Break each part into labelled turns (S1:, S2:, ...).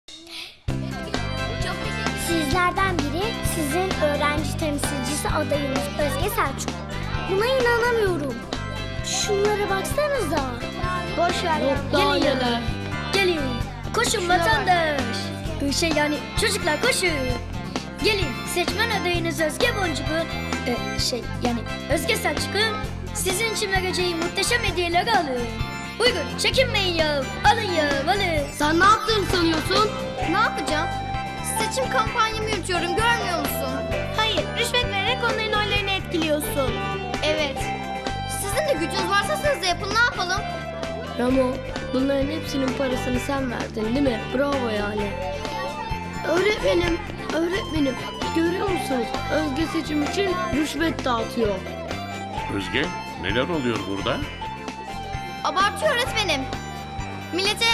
S1: Sizlerden biri sizin öğrenci temsilcisi adayınız Özge Selçuk. Buna inanamıyorum. Şunlara baksanıza. Boş ver ya.
S2: Gelin. Gelin. Koşun vatandaş. Yani çocuklar koşun. Gelin seçmen adayınız Özge Boncuk'un yani Özge Selçuk'un sizin için vereceği muhteşem hediyeleri alın. Buyurun çekinmeyin ya. Alın ya alın.
S3: Sen ne yaptığını sanıyorsun?
S4: Ne yapacağım? Seçim kampanyamı yürütüyorum, görmüyor musun?
S1: Hayır, rüşvet vererek onların oylarını etkiliyorsun.
S4: Evet. Sizin de gücünüz varsa siz de yapın, ne yapalım?
S3: Ramo, bunların hepsinin parasını sen verdin değil mi? Bravo yani. Öğretmenim, görüyor musunuz? Özge seçim için rüşvet dağıtıyor.
S5: Özge, neler oluyor burada?
S4: Abartıyor öğretmenim. Millete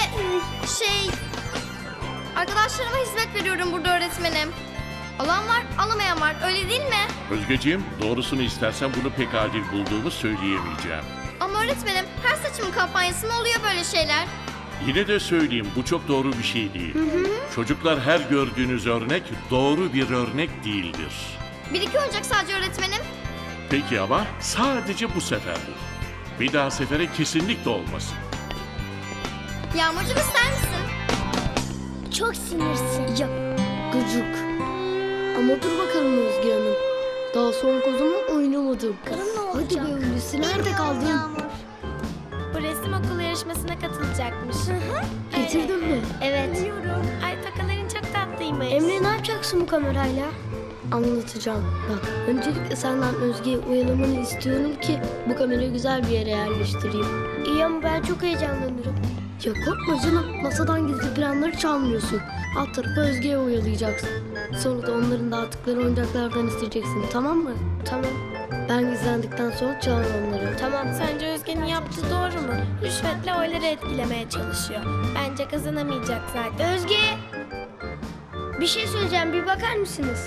S4: arkadaşlarıma hizmet veriyorum burada öğretmenim. Alan var, alamayan var. Öyle değil mi?
S5: Özgeciğim, doğrusunu istersen bunu pek adil bulduğumu söyleyemeyeceğim.
S4: Ama öğretmenim, her seçim kampanyasında oluyor böyle şeyler.
S5: Yine de söyleyeyim, bu çok doğru bir şey değil. Çocuklar, her gördüğünüz örnek doğru bir örnek değildir.
S4: Bir iki oyuncak sadece öğretmenim.
S5: Peki ama sadece bu seferdir. Bir daha sefere kesinlikle olmasın.
S4: Yağmurcuğum ister misin?
S1: Çok sinirsin.
S3: Ya, gıcık. Ama dur bakalım Özge Hanım. Daha son kozumu oynamadım. Hadi be Hulusi, nerede kaldın?
S6: Bu resim okulu yarışmasına katılacakmış.
S3: Getirdin mi?
S1: Evet.
S6: Ay takaların çok tatlıymış.
S1: Emre ne yapacaksın bu kamerayla?
S3: Anlatacağım. Bak, öncelikle senden Özge'yi uyalamanı istiyorum ki bu kamerayı güzel bir yere yerleştireyim.
S1: İyi ama ben çok heyecanlanırım.
S3: Ya korkma canım, masadan gizli planları çalmıyorsun. Alt tarafı Özge'ye oyalayacaksın. Sonra da onların dağıttıkları oyuncaklardan isteyeceksin, tamam mı?
S1: Tamam.
S3: Ben gizlendikten sonra çağır onları.
S6: Tamam, sence Özge'nin yaptığı doğru mu? Rüşvetle oyları etkilemeye çalışıyor. Bence kazanamayacak zaten.
S1: Özge! Bir şey söyleyeceğim, bir bakar mısınız?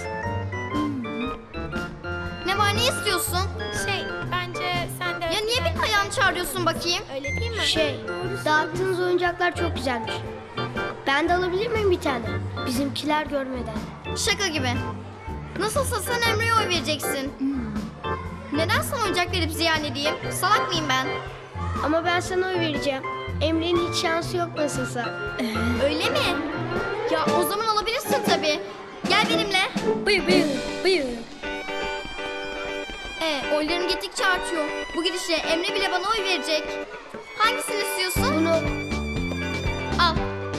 S4: Ne var, ne istiyorsun?
S6: Bence sen de...
S4: Ya niye benim ayağımı çağırıyorsun bakayım?
S6: Öyle değil mi?
S1: Dağıttığınız oyuncaklar çok güzelmiş. Ben de alabilir miyim bir tane? Bizimkiler görmeden.
S4: Şaka gibi. Nasılsa sen Emre'ye oy vereceksin. Neden sana oyuncak verip ziyan edeyim? Salak mıyım ben?
S1: Ama ben sana oy vereceğim. Emre'nin hiç şansı yok nasılsa.
S4: Öyle mi? Ya o zaman alabilirsin tabii. Gel benimle.
S2: Buyur.
S4: Oylarım gittikçe artıyor. Bu gidişle Emre bile bana oy verecek. Hangisini istiyorsun?
S1: Bunu
S4: Al.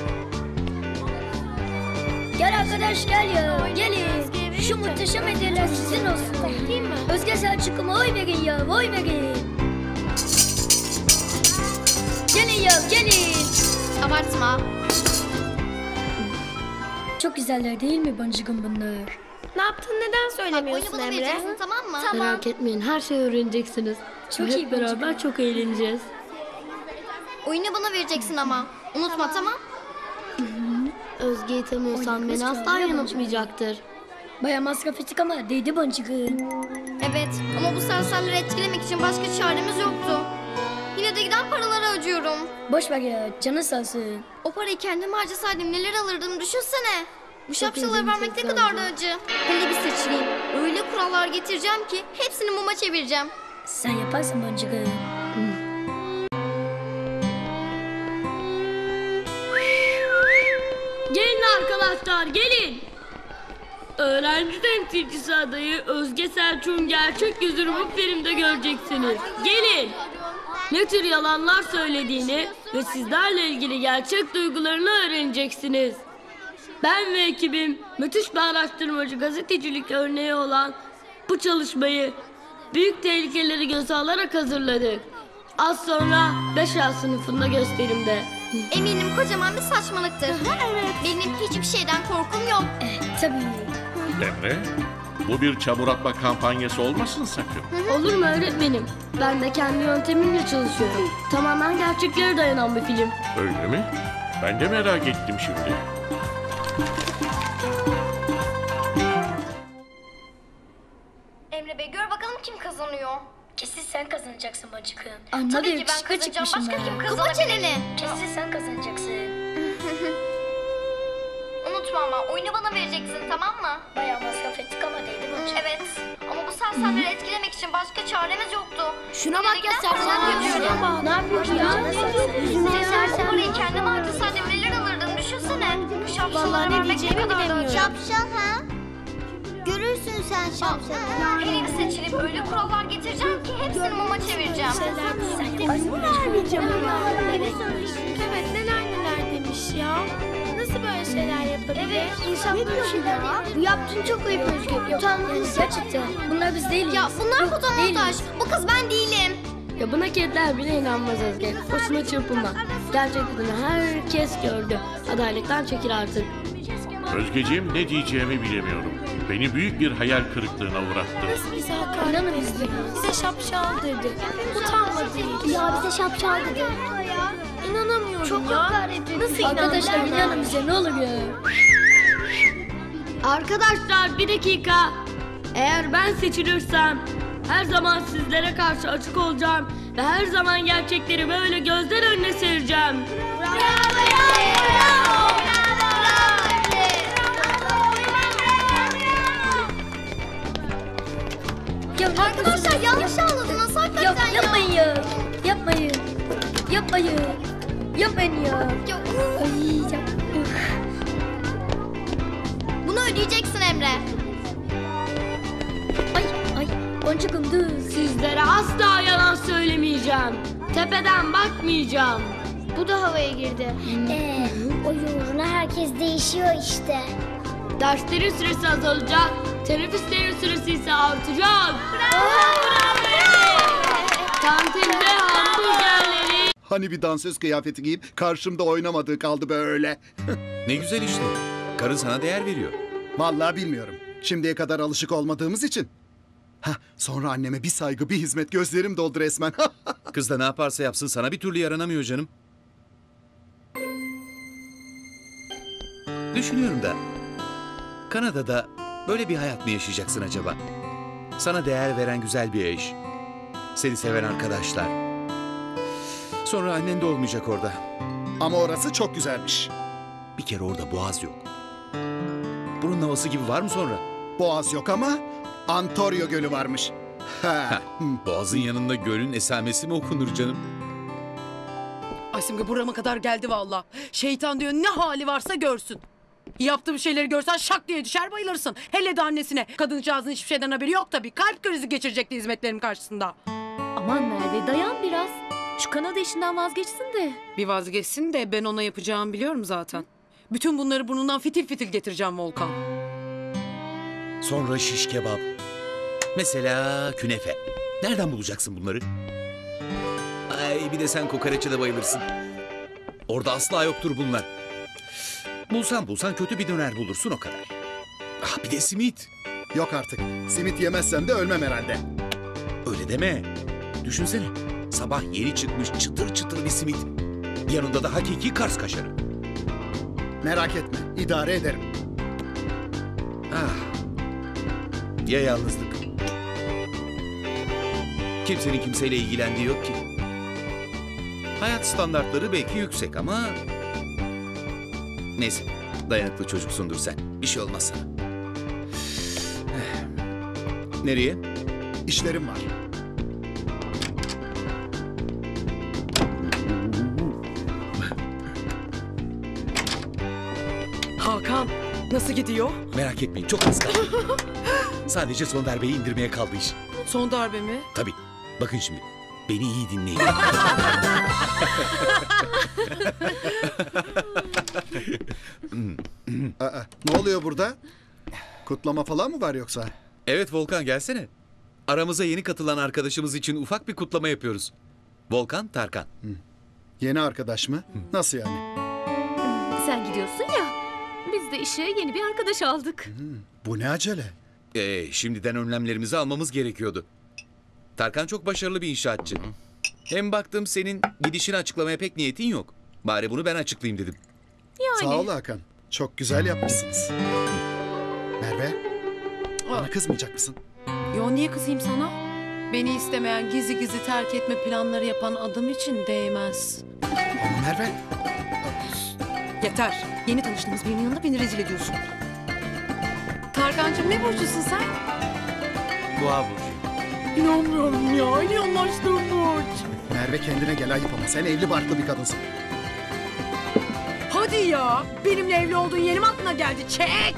S2: Gel arkadaş gel ya. Gelin. Şu muhteşem hediyeler sizin olsun.
S6: Değil mi?
S2: Özge Selçuk'uma oy verin ya. Oy verin. Gelin ya gelin.
S4: Abartma.
S2: Çok güzeller değil mi boncukum bunlar?
S6: Ne yaptın, neden
S4: Bak, oyunu
S6: söylemiyorsun
S4: bana
S6: Emre?
S4: vereceksin, tamam mı?
S3: Merak etmeyin, her şeyi öğreneceksiniz.
S2: Çok iyi
S3: Hep beraber çok eğleneceğiz.
S4: Oyunu bana vereceksin ama. Unutma, tamam?
S3: Özge'yi tanıyorsan beni asla yanıltmayacaktır.
S2: Baya masraf ettik ama değdi boncuğum.
S4: Evet, ama bu sersemleri etkilemek için başka çaremiz yoktu. Yine de giden paraları ödüyorum.
S2: Boş ver ya canın sağ olsun.
S4: O parayı kendim harcasaydım neler alırdım düşünsene. Bu şapşaları
S3: ederim,
S4: vermek ne
S3: çok
S4: kadar
S3: sağ
S4: da
S3: ol.
S4: acı. Hele bir seçileyim. Öyle kurallar getireceğim ki hepsini muma çevireceğim.
S2: Sen yaparsın boncuğum.
S3: Gelin arkadaşlar, gelin. Öğrenci temsilcisi adayı Özge Selçuk'un gerçek yüzünü bu filmde göreceksiniz. Gelin. Ne tür yalanlar söylediğini ve sizlerle ilgili gerçek duygularını öğreneceksiniz. Ben ve ekibim müthiş bir araştırmacı gazetecilik örneği olan bu çalışmayı büyük tehlikeleri göze alarak hazırladık. Az sonra 5A sınıfında gösterimde.
S4: Eminim kocaman bir saçmalıktır. Benim hiçbir şeyden korkum yok.
S2: Tabii.
S5: Emre, bu bir çamur atma kampanyası olmasın sakın.
S3: Olur mu öğretmenim? Ben de kendi yöntemimle çalışıyorum. Tamamen gerçeklere dayanan bir film.
S5: Öyle mi? Ben de merak ettim şimdi.
S4: Emre Bey, gör bakalım kim kazanıyor.
S2: Kesin sen kazanacaksın boncuğum.
S4: Tabii
S2: Anladım
S4: ki ben kazanacağım. Başka kim
S2: ben.
S4: kazanabilir?
S2: Kesin sen kazanacaksın.
S4: ama oyunu bana vereceksin, tamam mı?
S2: Bayağı masraf ettik ama değdi mi?
S4: Evet. Ama bu sersemleri etkilemek için başka çaremiz yoktu.
S6: Şuna bak ya sersem
S4: yapıyor.
S6: yapıyor.
S1: Ne yapıyorsun ya?
S4: Yüzüne sersem parayı kendim harcasaydım neler alırdım düşünsene. Bu şapşalara
S6: Vallahi ne
S4: vermek ne
S6: diyeceğimi
S4: kadar da
S6: bilemiyorum.
S4: acı.
S7: Şapşal ha? Görürsün sen şapşalı.
S4: Her evi seçilip öyle kurallar getireceğim ki hepsini muma çevireceğim.
S6: Evet neler demiş ya. Nasıl böyle şeyler yapabilir?
S1: Evet, insan böyle şeyler değil. Bu yaptığın çok ayıp Özge. Utanmalısın.
S2: Gerçekten. Bunlar biz değiliz.
S4: Ya bunlar fotomontaj. Bu kız ben değilim.
S3: Ya buna kediler bile inanmaz Özge. Boşuna çırpınma. Gerçekten herkes gördü. Adaletten çekil artık.
S5: Özgeciğim, ne diyeceğimi bilemiyorum. Beni büyük bir hayal kırıklığına uğrattı.
S6: Nasıl bize hakaret etti? Bize şapşal dedi. Utanmadı.
S1: Ya bize şapşal dedi.
S6: İnanamıyorum
S1: Çok
S6: ya.
S1: hakaret etti.
S6: Nasıl
S2: Arkadaşlar
S6: inanamıyorum?
S2: inanın bize ne olur ya.
S3: Arkadaşlar bir dakika. Eğer ben seçilirsem her zaman sizlere karşı açık olacağım ve her zaman gerçekleri böyle gözler önüne sereceğim.
S2: Ya
S4: Arkadaşlar yanlış anladınız hakikaten ya.
S2: yapmayın ya. Yapmayın. Yapmayın. Yapmayın ya.
S4: Ya,
S2: Ay, ya.
S4: bunu ödeyeceksin Emre.
S2: Ay Boncukum dur.
S3: Sizlere asla yalan söylemeyeceğim. Tepeden bakmayacağım.
S1: Bu da havaya girdi.
S7: O uğruna herkes değişiyor işte.
S3: Derslerin süresi azalacak. Teneffüslerin süresi ise artacak. Kantinde hamburgerleri
S8: Hani bir dansöz kıyafeti giyip karşımda oynamadığı kaldı böyle.
S9: Ne güzel işte. Karın sana değer veriyor.
S8: Vallahi bilmiyorum. Şimdiye kadar alışık olmadığımız için. Sonra anneme bir saygı bir hizmet gözlerim doldu resmen.
S9: Kız da ne yaparsa yapsın sana bir türlü yaranamıyor canım. Düşünüyorum da Kanada'da böyle bir hayat mı yaşayacaksın acaba? Sana değer veren güzel bir eş. Seni seven arkadaşlar. Sonra annen de olmayacak orada.
S8: Ama orası çok güzelmiş.
S9: Bir kere orada boğaz yok. Burun havası gibi var mı sonra?
S8: Boğaz yok ama Antoryo Gölü varmış. Ha.
S9: Boğazın yanında gölün esamesi mi okunur canım?
S10: Ay Simge burama kadar geldi valla. Şeytan diyor ne hali varsa görsün. Yaptığım şeyleri görsen şak diye düşer bayılırsın. Hele de annesine. Kadıncağızın hiçbir şeyden haberi yok tabii. Kalp krizi geçirecekti hizmetlerim karşısında.
S11: Aman Merve dayan biraz. Şu Kanada işinden vazgeçsin de.
S10: Bir vazgeçsin de ben ona yapacağımı biliyorum zaten. Bütün bunları burnundan fitil fitil getireceğim Volkan.
S9: Sonra şiş kebap. Mesela künefe. Nereden bulacaksın bunları? Ay bir de sen kokoreçe de bayılırsın. Orada asla yoktur bunlar. Bulsan kötü bir döner bulursun o kadar. Ah bir de simit.
S8: Yok artık. Simit yemezsem de ölmem herhalde.
S9: Öyle deme. Düşünsene. Sabah yeni çıkmış çıtır çıtır bir simit. Yanında da hakiki Kars kaşarı.
S8: Merak etme. İdare ederim.
S9: Ah. Ya yalnızlık. Kimsenin kimseyle ilgilendiği yok ki. Hayat standartları belki yüksek ama... Neyse, dayanıklı çocuksundur sen. Bir şey olmaz sana. Nereye?
S8: İşlerim var.
S10: Hakan nasıl gidiyor?
S9: Merak etmeyin, çok az kaldı. Sadece son darbeyi indirmeye kaldı iş.
S10: Son darbe mi?
S9: Tabii, bakın şimdi. Beni iyi dinleyin.
S8: Ne oluyor burada? Kutlama falan mı var yoksa?
S9: Evet Volkan gelsene. Aramıza yeni katılan arkadaşımız için ufak bir kutlama yapıyoruz. Volkan, Tarkan.
S8: Yeni arkadaş mı? Nasıl yani?
S11: Sen gidiyorsun ya. Biz de işe yeni bir arkadaş aldık.
S8: Bu ne acele?
S9: Şimdiden önlemlerimizi almamız gerekiyordu. Tarkan çok başarılı bir inşaatçı. Hem baktım senin gidişini açıklamaya pek niyetin yok. Bari bunu ben açıklayayım dedim.
S11: Yani.
S8: Sağ ol Hakan. Çok güzel yapmışsınız. Merve, bana kızmayacak mısın?
S10: Yo niye kızayım sana? Beni istemeyen gizli gizli terk etme planları yapan adam için değmez.
S8: Ama Merve,
S10: Yeter. Yeni tanıştığımız birinin yanında beni rezil ediyorsun. Tarkan'cığım ne burcusun sen?
S12: Boğa burcu.
S10: İnanmıyorum ya. Aynı anlaştığım burç.
S8: Merve kendine gel, ayıp ama sen evli barklı bir kadınsın.
S10: Hadi ya. Benimle evli olduğun yeni mi aklına geldi? Çek.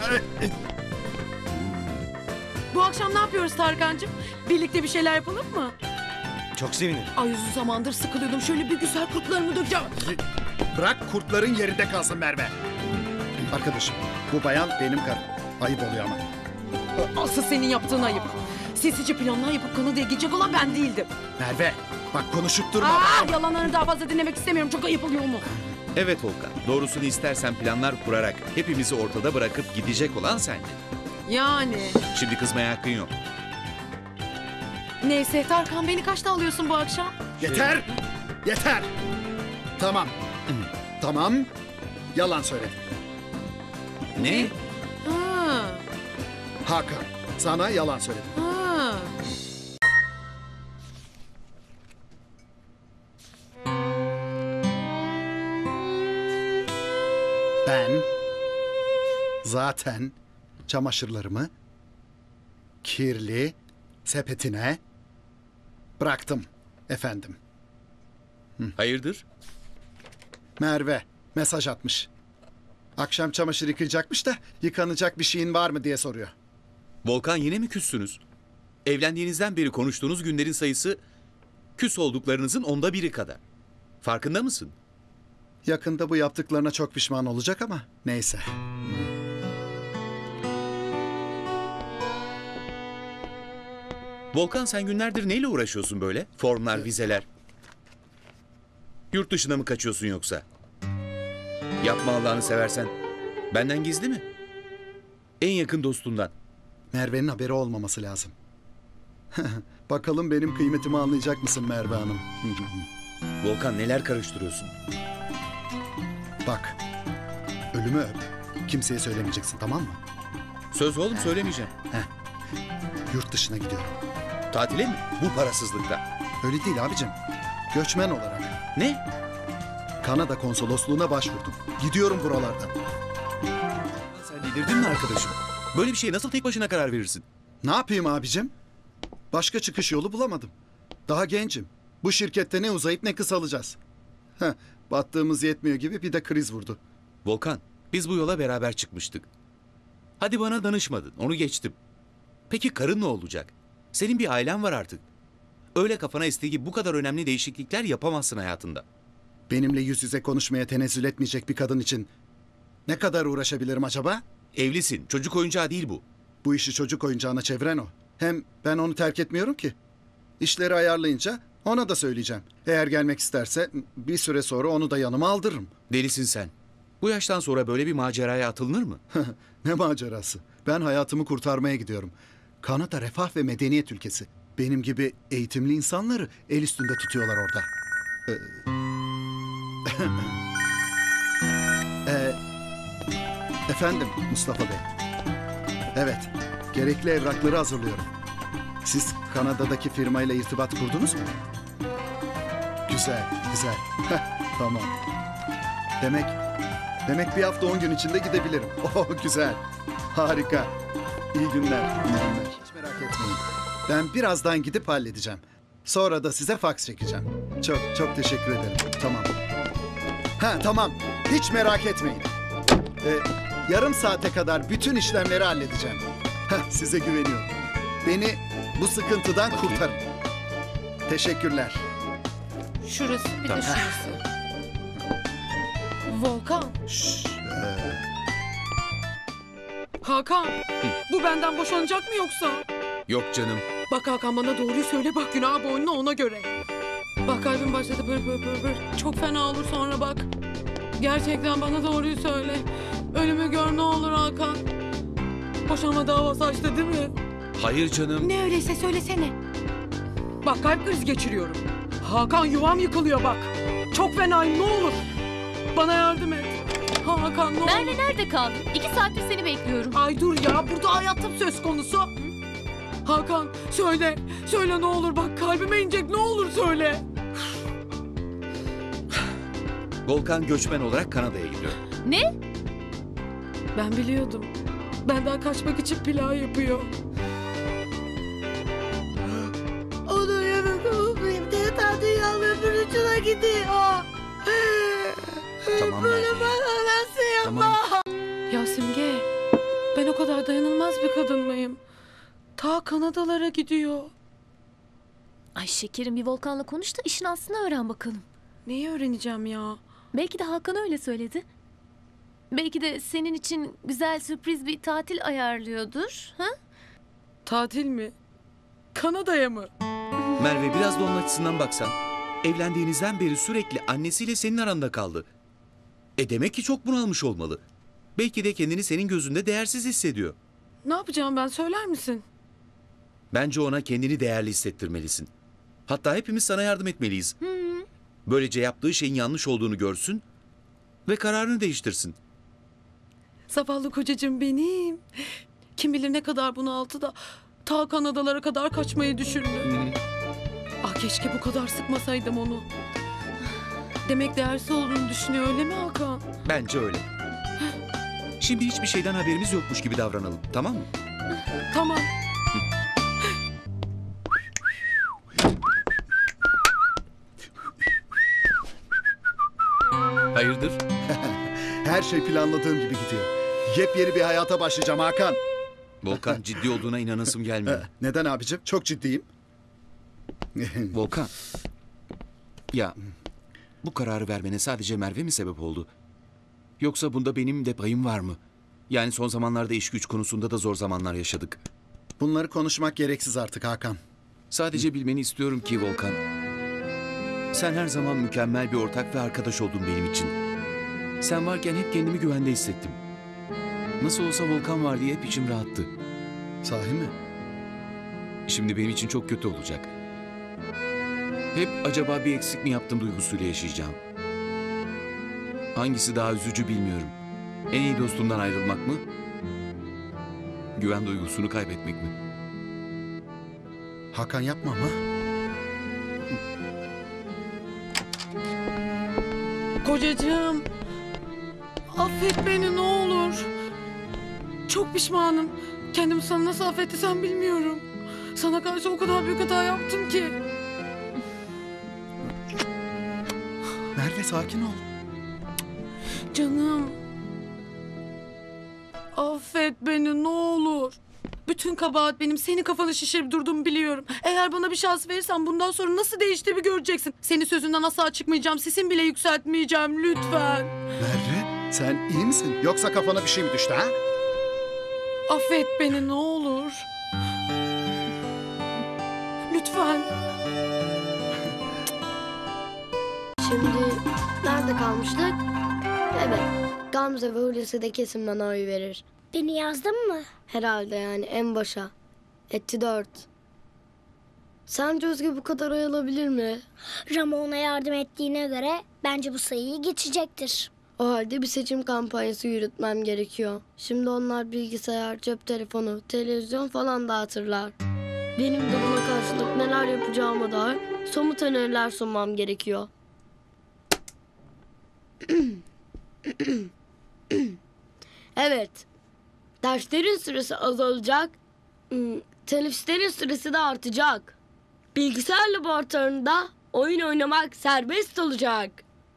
S10: Bu akşam ne yapıyoruz Tarkan'cığım? Birlikte bir şeyler yapalım mı?
S12: Çok sevinirim.
S10: Ay uzun zamandır sıkılıyordum. Şöyle bir güzel kurtlarımı dökeceğim.
S8: Bırak kurtların yerinde kalsın Merve. Arkadaşım, bu bayan benim karım. Ayıp oluyor ama.
S10: Asıl senin yaptığın ayıp. Sinsice planlar yapıp Kanada'ya gidecek olan ben değildim.
S8: Merve, bak konuşup durma.
S10: Yalanlarını daha fazla dinlemek istemiyorum. Çok ayıp oluyor mu?
S9: Evet Volkan, doğrusunu istersen planlar kurarak hepimizi ortada bırakıp gidecek olan sendin.
S10: Yani.
S9: Şimdi kızmaya hakkın yok.
S10: Neyse Tarkan, beni kaçta alıyorsun bu akşam?
S8: Yeter! Yeter! Tamam. Tamam. Yalan söyledim.
S9: Ne?
S10: Ha.
S8: Hakan, sana yalan söyledim.
S10: Ha.
S8: Ben zaten çamaşırlarımı kirli sepetine bıraktım efendim.
S9: Hayırdır?
S8: Merve mesaj atmış. Akşam çamaşır yıkayacakmış da yıkanacak bir şeyin var mı diye soruyor.
S9: Volkan, yine mi küssünüz? Evlendiğinizden beri konuştuğunuz günlerin sayısı küs olduklarınızın 1/10 kadar. Farkında mısın?
S8: Yakında bu yaptıklarına çok pişman olacak ama neyse.
S9: Volkan, sen günlerdir neyle uğraşıyorsun böyle? Formlar, vizeler. Yurt dışına mı kaçıyorsun yoksa? Yapma Allah'ını seversen. Benden gizli mi? En yakın dostundan.
S8: Merve'nin haberi olmaması lazım. Bakalım benim kıymetimi anlayacak mısın Merve Hanım?
S9: Volkan, neler karıştırıyorsun?
S8: Bak, ölümü öp. Kimseye söylemeyeceksin, tamam mı?
S9: Söz oğlum, söylemeyeceğim.
S8: Yurt dışına gidiyorum.
S9: Tatile mi? Bu parasızlıkta.
S8: Öyle değil abicim. Göçmen olarak.
S9: Ne?
S8: Kanada konsolosluğuna başvurdum. Gidiyorum buralardan.
S9: Sen delirdin mi arkadaşım? Böyle bir şeye nasıl tek başına karar verirsin?
S8: Ne yapayım abicim? Başka çıkış yolu bulamadım. Daha gencim. Bu şirkette ne uzayıp ne kısalacağız. Battığımız yetmiyor gibi bir de kriz vurdu.
S9: Volkan, biz bu yola beraber çıkmıştık. Hadi bana danışmadın, onu geçtim. Peki karın ne olacak? Senin bir ailen var artık. Öyle kafana estiği gibi bu kadar önemli değişiklikler yapamazsın hayatında.
S8: Benimle yüz yüze konuşmaya tenezzül etmeyecek bir kadın için ne kadar uğraşabilirim acaba?
S9: Evlisin, çocuk oyuncağı değil bu.
S8: Bu işi çocuk oyuncağına çeviren o. Hem ben onu terk etmiyorum ki. İşleri ayarlayınca ona da söyleyeceğim. Eğer gelmek isterse bir süre sonra onu da yanıma aldırırım.
S9: Delisin sen. Bu yaştan sonra böyle bir maceraya atılınır mı?
S8: Ne macerası? Ben hayatımı kurtarmaya gidiyorum. Kanada refah ve medeniyet ülkesi. Benim gibi eğitimli insanları el üstünde tutuyorlar orada. Efendim Mustafa Bey. Evet, gerekli evrakları hazırlıyorum. Siz Kanada'daki firmayla irtibat kurdunuz mu? Güzel, güzel. Tamam. Demek bir hafta 10 gün içinde gidebilirim. Oh, güzel. Harika. İyi günler, iyi günler. Hiç merak etmeyin. Ben birazdan gidip halledeceğim. Sonra da size faks çekeceğim. Çok teşekkür ederim. Tamam. Tamam. Hiç merak etmeyin. Yarım saate kadar bütün işlemleri halledeceğim. Size güveniyorum. Beni bu sıkıntıdan kurtarın. Teşekkürler.
S10: Şurası bir de şurası. Volkan. Hakan. Bu benden boşanacak mı yoksa?
S9: Yok canım.
S10: Bak Hakan, bana doğruyu söyle, bak günah boynuna, ona göre. Bak kalbim başladı böyle. Çok fena olur sonra bak. Gerçekten bana doğruyu söyle. Ölümü gör ne olur Hakan. Boşanma davası açtı değil mi?
S9: Hayır canım.
S10: Ne öyleyse söylesene. Bak kalp krizi geçiriyorum. Hakan, yuvam yıkılıyor bak. Çok fenayım, ne olur. Bana yardım et. Hakan ne olur.
S11: Merve nerede kaldın? 2 saattir seni bekliyorum.
S10: Ay dur ya, burada hayatım söz konusu. Hakan söyle. Söyle ne olur, bak kalbime inecek, ne olur söyle.
S9: Volkan göçmen olarak Kanada'ya gidiyor.
S11: Ne?
S10: Ben biliyordum. Benden kaçmak için plan yapıyor.
S6: Onun yanında olmayayım. TRT dünyanın öbür ucuna gidiyor.
S9: Tamam
S6: Bunu
S9: Merve.
S6: bana nasıl
S9: Tamam.
S10: Ya Simge, ben o kadar dayanılmaz bir kadın mıyım? Ta Kanadalara gidiyor.
S11: Ay şekerim, bir Volkan'la konuş da işin aslını öğren bakalım.
S10: Neyi öğreneceğim ya?
S11: Belki de Hakan öyle söyledi. Belki de senin için güzel sürpriz bir tatil ayarlıyordur. Ha?
S10: Tatil mi? Kanada'ya mı?
S9: Merve, biraz da onun açısından baksan. Evlendiğinizden beri sürekli annesiyle senin aranda kaldı. Demek ki çok bunalmış olmalı. Belki de kendini senin gözünde değersiz hissediyor.
S10: Ne yapacağım ben, söyler misin?
S9: Bence ona kendini değerli hissettirmelisin. Hatta hepimiz sana yardım etmeliyiz. Böylece yaptığı şeyin yanlış olduğunu görsün ve kararını değiştirsin.
S10: Zavallı kocacığım benim. Kim bilir ne kadar bunaltı da ta Kanadalara kadar kaçmayı düşündü. Ah, keşke bu kadar sıkmasaydım onu. Demek değersiz olduğunu düşünüyor, öyle mi Hakan?
S9: Bence öyle. Şimdi hiçbir şeyden haberimiz yokmuş gibi davranalım, tamam mı?
S10: Tamam.
S9: Hayırdır?
S8: Her şey planladığım gibi gidiyor. Yepyeni bir hayata başlayacağım Hakan.
S9: Volkan, ciddi olduğuna inanasım gelmiyor.
S8: Neden abicim? Çok ciddiyim.
S9: Volkan. Ya bu kararı vermene sadece Merve mi sebep oldu? Yoksa bunda benim de payım var mı? Yani son zamanlarda iş güç konusunda da zor zamanlar yaşadık.
S8: Bunları konuşmak gereksiz artık Hakan.
S9: Sadece bilmeni istiyorum ki Volkan. Sen her zaman mükemmel bir ortak ve arkadaş oldun benim için. Sen varken hep kendimi güvende hissettim. Nasıl olsa Volkan var diye hep içim rahattı.
S8: Sahi mi?
S9: Şimdi benim için çok kötü olacak. Hep acaba bir eksik mi yaptım duygusuyla yaşayacağım. Hangisi daha üzücü bilmiyorum. En iyi dostumdan ayrılmak mı? Güven duygusunu kaybetmek mi?
S8: Hakan yapma ama.
S10: Kocacığım, affet beni ne olur. Çok pişmanım. Kendimi sana nasıl affettiysem bilmiyorum. Sana karşı o kadar büyük hata yaptım ki.
S8: Merve sakin ol.
S10: Canım. Affet beni ne olur. Bütün kabahat benim, senin kafanı şişirip durduğumu biliyorum. Eğer bana bir şans verirsen bundan sonra nasıl değiştiğimi göreceksin. Senin sözünden asla çıkmayacağım, sesimi bile yükseltmeyeceğim lütfen.
S8: Merve sen iyi misin? Yoksa kafana bir şey mi düştü ha?
S10: Affet beni ne olur. Lütfen.
S1: Şimdi nerede kalmıştık? Evet. Gamze ve Hulusi de kesin bana oy verir.
S7: Beni yazdın mı?
S1: Herhalde yani en başa. Etti 4. Sence Özge bu kadar oy alabilir mi?
S7: Ramo ona yardım ettiğine göre bence bu sayıyı geçecektir.
S1: O halde bir seçim kampanyası yürütmem gerekiyor. Şimdi onlar bilgisayar, cep telefonu, televizyon falan dağıtırlar. Benim de buna karşılık neler yapacağıma dair somut öneriler sunmam gerekiyor. Evet. Derslerin süresi azalacak. Teneffüslerin süresi de artacak. Bilgisayar laboratuvarında oyun oynamak serbest olacak.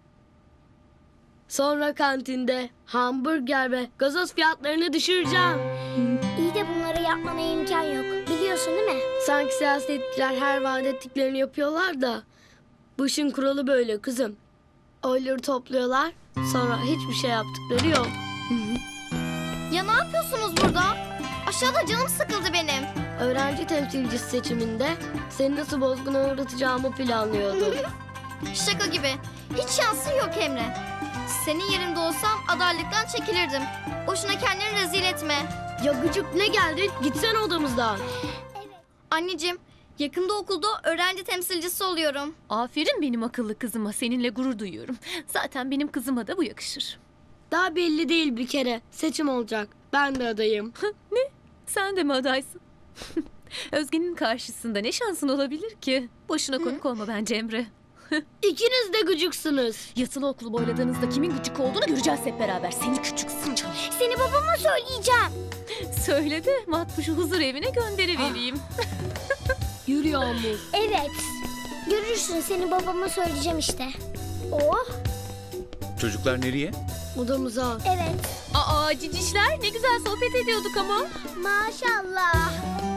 S1: Sonra kantinde hamburger ve gazoz fiyatlarını düşüreceğim.
S7: İyi de bunları yapmana imkan yok. Biliyorsun değil mi?
S1: Sanki siyasetçiler her vaat ettiklerini yapıyorlar da. Bu işin kuralı böyle kızım. Oyları topluyorlar, sonra hiçbir şey yaptıkları yok.
S4: Ya ne yapıyorsunuz burada? Aşağıda canım sıkıldı benim.
S1: Öğrenci temsilcisi seçiminde seni nasıl bozguna uğratacağımı planlıyordum.
S4: Şaka gibi. Hiç şansın yok Emre. Senin yerinde olsam adaylıktan çekilirdim. Boşuna kendini rezil etme.
S1: Ya gıcık ne geldin? Gitsene odamızdan.
S4: Anneciğim, yakında okulda öğrenci temsilcisi oluyorum.
S11: Aferin benim akıllı kızıma, seninle gurur duyuyorum. Zaten benim kızıma da bu yakışır.
S1: Daha belli değil bir kere. Seçim olacak. Ben de adayım.
S11: Ne? Sen de mi adaysın? Özge'nin karşısında ne şansın olabilir ki? Boşuna konuk olma bence Emre.
S1: İkiniz de gıcıksınız.
S11: Yatılı okul boyladığınızda kimin gıcık olduğunu göreceğiz hep beraber. Seni küçük sıçan.
S7: Seni babama söyleyeceğim.
S11: Söyle de Makbuş'u huzur evine gönderivereyim.
S1: Yürü Yağmur.
S7: Evet. Görürsün, seni babama söyleyeceğim işte. Oh,
S9: Çocuklar nereye?
S1: Odamıza.
S7: evet.
S11: Aa cicişler, ne güzel sohbet ediyorduk ama.
S7: Maşallah.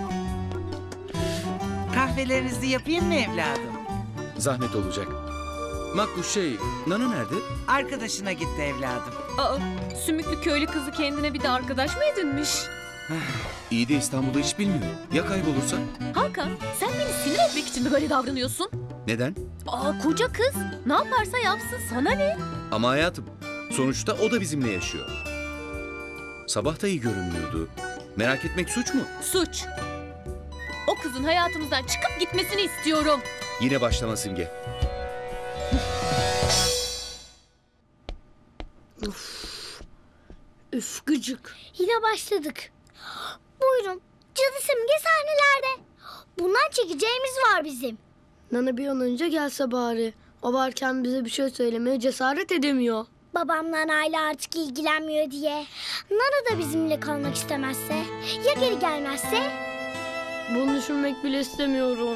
S13: Kahvelerinizi yapayım mı evladım?
S9: Zahmet olacak. Makbuş Nana nerede?
S13: Arkadaşına gitti evladım.
S11: Aa, sümüklü köylü kızı kendine bir de arkadaş mı edinmiş?
S9: İyi de İstanbul'da hiç bilmiyor. Ya kaybolursa?
S11: Hakan, sen beni sinir etmek için mi böyle davranıyorsun?
S9: Neden?
S11: Aa, koca kız. Ne yaparsa yapsın, sana ne?
S9: Ama hayatım, sonuçta o da bizimle yaşıyor. Sabah da iyi görünmüyordu. Merak etmek suç mu?
S11: Suç. O kızın hayatımızdan çıkıp gitmesini istiyorum.
S9: Yine başlama Simge.
S1: Üf gıcık.
S7: Yine başladık. Buyurun. Cadı Simge sahnelerde. Bundan çekeceğimiz var bizim.
S1: Nana bir an önce gelse bari. O varken bize bir şey söylemeye cesaret edemiyor.
S7: Babam Nana'yla artık ilgilenmiyor diye. Nana da bizimle kalmak istemezse? Ya geri gelmezse?
S1: Bunu düşünmek bile istemiyorum.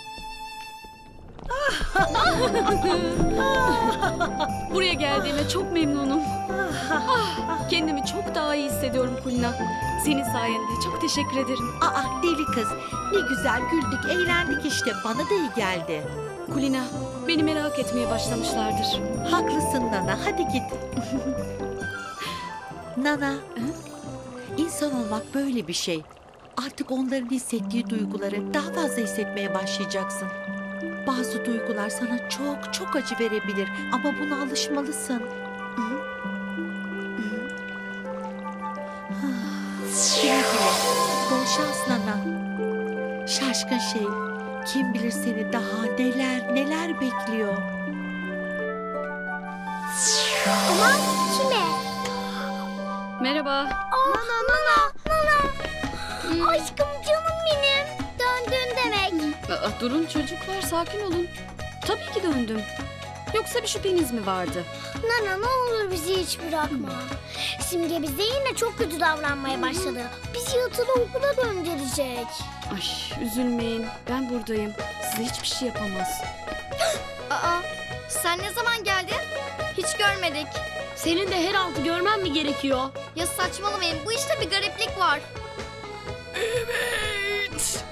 S11: Buraya geldiğime çok memnunum. Kendimi çok daha iyi hissediyorum Kulina. Senin sayende çok teşekkür ederim.
S14: Aa deli kız. Ne güzel güldük, eğlendik işte. Bana da iyi geldi.
S11: Kulina, beni merak etmeye başlamışlardır.
S14: Haklısın Nana. Hadi git. Nana. İnsan olmak böyle bir şey. Artık onların hissettiği duyguları daha fazla hissetmeye başlayacaksın. Bazı duygular sana çok çok acı verebilir ama buna alışmalısın. Güle güle. Bol şans Nana. Şaşkın şey. Kim bilir seni daha neler neler bekliyor.
S7: Aman kime?
S11: Merhaba.
S7: Nana. Aşkım canım benim. Döndün demek.
S11: Durun çocuklar, sakin olun. Tabii ki döndüm. Yoksa bir şüpheniz mi vardı?
S7: Nana ne olur bizi hiç bırakma. Simge bize yine çok kötü davranmaya başladı. Bizi yatılı okula döndürecek.
S11: Ay üzülmeyin, ben buradayım. Size hiçbir şey yapamaz.
S4: Aa, sen ne zaman geldin? Hiç görmedik.
S1: Senin de her altı görmen mi gerekiyor?
S4: Ya saçmalamayın, bu işte bir gariplik var.
S10: Evet.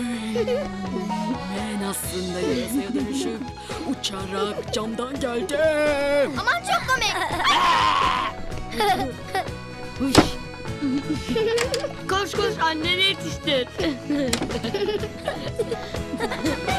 S10: Ben aslında yarasaya dönüşüp uçarak camdan geldim.
S4: Aman çok komik.
S1: Koş koş anneni yetiştir.